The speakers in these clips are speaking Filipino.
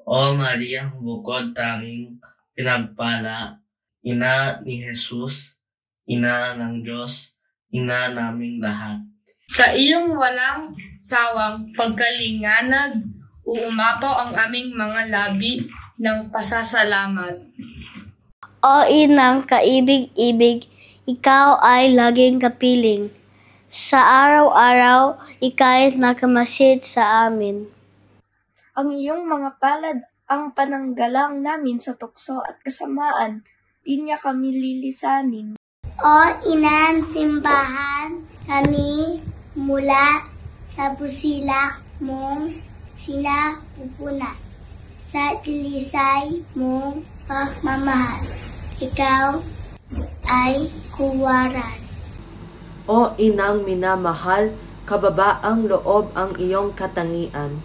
O Maria, bukod tanging pinagpala, Ina ni Jesus, Ina ng Diyos, Ina naming lahat. Sa iyong walang sawang pagkalinganag, uumapaw ang aming mga labi ng pasasalamat. O Inang kaibig-ibig, ikaw ay laging kapiling. Sa araw-araw, ika'y nakamasid sa amin. Ang iyong mga palad ang pananggalang namin sa tukso at kasamaan, di niya kami lilisanin. O Inang simbahan, kami mula sa busilak mong sinapupuna. Sa tilisay mong pagmamahal, ikaw ay kuwaran. O Inang minamahal, kababaang loob ang iyong katangian.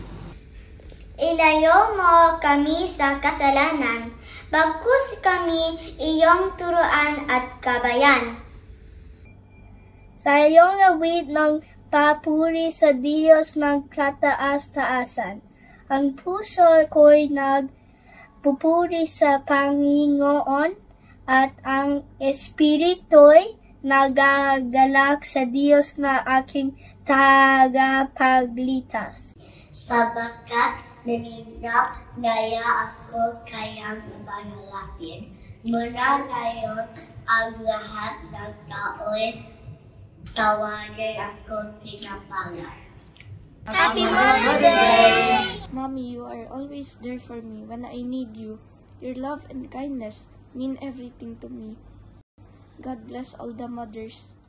Ilayo mo kami sa kasalanan, bagkus kami iyong turuan at kabayan. Sa iyong awit ng papuri sa Diyos ng kataas-taasan, ang puso ko'y nagpupuri sa Panginoon at ang espiritu'y nagagalak sa Diyos na aking tagapagligtas. Sabagat naninap naya ako kayang panalapin, muna ngayon ang lahat ng tao'y tawagan ako pinapangar. Happy Mother's Day! Mommy, you are always there for me when I need you. Your love and kindness mean everything to me. God bless all the mothers.